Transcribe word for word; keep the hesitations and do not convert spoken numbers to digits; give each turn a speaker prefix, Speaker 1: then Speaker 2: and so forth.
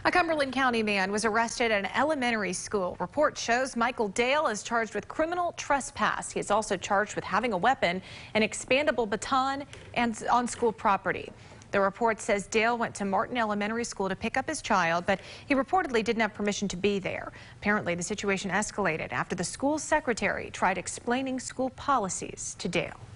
Speaker 1: A Cumberland County man was arrested at an elementary school. Report shows Michael Dale is charged with criminal trespass. He is also charged with having a weapon, an expandable baton, and on school property. The report says Dale went to Martin Elementary School to pick up his child, but he reportedly didn't have permission to be there. Apparently, the situation escalated after the school secretary tried explaining school policies to Dale.